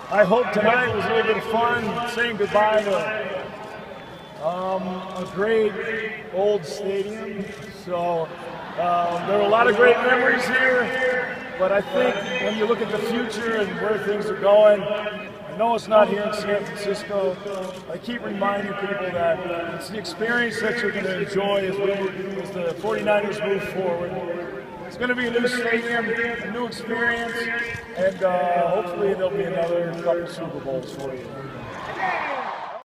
I hope tonight was a little bit of fun, saying goodbye to a great old stadium. So there were a lot of great memories here, but I think when you look at the future and where things are going, I know it's not here in San Francisco. I keep reminding people that it's the experience that you're going to enjoy as the 49ers move forward. It's going to be a new stadium, a new experience, and hopefully there'll be another couple Super Bowls for you.